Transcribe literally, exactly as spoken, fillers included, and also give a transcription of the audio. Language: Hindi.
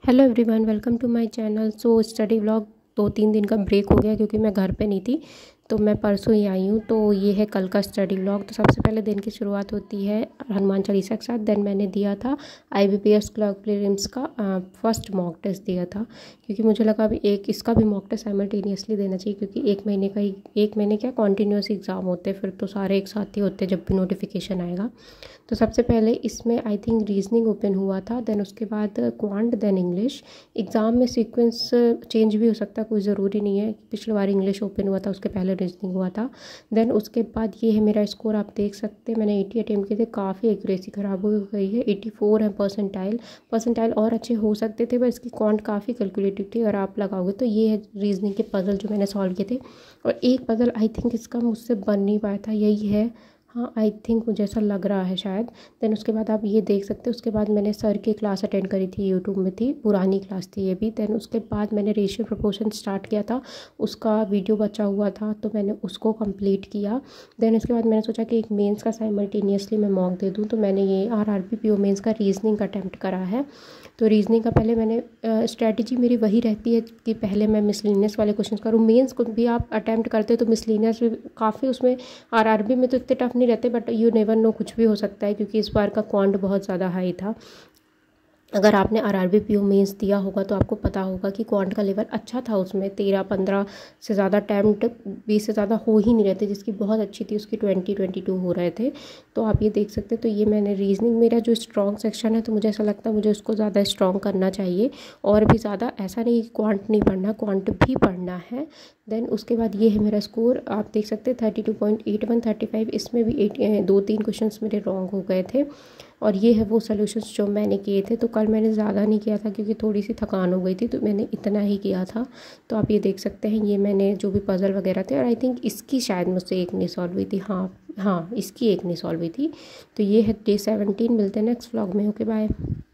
Hello everyone, welcome to my channel. So study vlog दो तीन दिन का ब्रेक हो गया क्योंकि मैं घर पे नहीं थी, तो मैं परसों ही आई हूँ। तो ये है कल का स्टडी व्लॉग। तो सबसे पहले दिन की शुरुआत होती है हनुमान चालीसा के साथ। देन मैंने दिया था आईबीपीएस क्लर्क प्रीलिम्स का फर्स्ट मॉक टेस्ट दिया था, क्योंकि मुझे लगा अभी एक इसका भी मॉक टेस्ट साइमल्टेनियसली देना चाहिए, क्योंकि एक महीने का ही एक महीने क्या कॉन्टीन्यूस एग्ज़ाम होते हैं, फिर तो सारे एक साथ ही होते हैं जब भी नोटिफिकेशन आएगा। तो सबसे पहले इसमें आई थिंक रीजनिंग ओपन हुआ था, देन उसके बाद क्वांट, देन इंग्लिश। एग्ज़ाम में सीक्वेंस चेंज भी हो सकता है, कोई ज़रूरी नहीं है। पिछली बार इंग्लिश ओपन हुआ था, उसके पहले रीजनिंग हुआ था। देन उसके बाद ये है मेरा स्कोर, आप देख सकते हैं मैंने एटी अटेम्प्ट किए थे। काफ़ी एक्यूरेसी ख़राब हो गई है, एटी फोर है परसेंटाइल। परसेंटाइल और अच्छे हो सकते थे, पर इसकी क्वांट काफ़ी कैलकुलेटिव थी। और आप लगाओगे तो ये है रीजनिंग के पज़ल जो मैंने सॉल्व किए थे। और एक पज़ल आई थिंक इसका मुझसे बन नहीं पाया था, यही है, हाँ आई थिंक मुझे ऐसा लग रहा है शायद। देन उसके बाद आप ये देख सकते हो, उसके बाद मैंने सर की क्लास अटेंड करी थी, यूट्यूब में थी, पुरानी क्लास थी ये भी। देन उसके बाद मैंने रेशियो प्रोपोर्शन स्टार्ट किया था, उसका वीडियो बचा हुआ था तो मैंने उसको कंप्लीट किया। देन उसके बाद मैंने सोचा कि एक मेंस का साइमल्टेनियसली मैं मॉक दे दूँ, तो मैंने ये R R B P O mains का रीजनिंग का अटैम्प्ट करा है। तो रीजनिंग का पहले मैंने स्ट्रैटेजी मेरी वही रहती है कि पहले मैं मिसलिनियस वाले क्वेश्चन करूँ। मेंस को भी आप अटैम्प्ट करते हो तो मिसलिनियस भी काफ़ी, उसमें आरआरबी में तो इतने टफ नहीं रहते, बट यू नेवर नो, कुछ भी हो सकता है, क्योंकि इस बार का क्वांट बहुत ज़्यादा हाई था। अगर आपने आरआरबी पीओ मेंस दिया होगा तो आपको पता होगा कि क्वांट का लेवल अच्छा था, उसमें तेरह पंद्रह से ज़्यादा अटैम्प्ट, बीस से ज़्यादा हो ही नहीं रहते, जिसकी बहुत अच्छी थी उसकी ट्वेंटी ट्वेंटी टू हो रहे थे। तो आप ये देख सकते हैं। तो ये मैंने रीजनिंग, मेरा जो स्ट्रॉन्ग सेक्शन है, तो मुझे ऐसा लगता है मुझे उसको ज़्यादा स्ट्रॉन्ग करना चाहिए, और भी ज़्यादा। ऐसा नहीं कि क्वांट नहीं पढ़ना, क्वांट भी पढ़ना है। देन उसके बाद ये है मेरा स्कोर, आप देख सकते हैं thirty two point eight one thirty five. इसमें भी एट दो तीन क्वेश्चन मेरे रॉन्ग हो गए थे। और ये है वो सॉल्यूशंस जो मैंने किए थे। तो कल मैंने ज़्यादा नहीं किया था क्योंकि थोड़ी सी थकान हो गई थी, तो मैंने इतना ही किया था। तो आप ये देख सकते हैं, ये मैंने जो भी पज़ल वगैरह थे, और आई थिंक इसकी शायद मुझसे एक नहीं सॉल्व हुई थी, हाँ हाँ इसकी एक नहीं सॉल्व हुई थी। तो ये है डे सेवनटीन। मिलते हैं नेक्स्ट व्लॉग में, ओके बाय।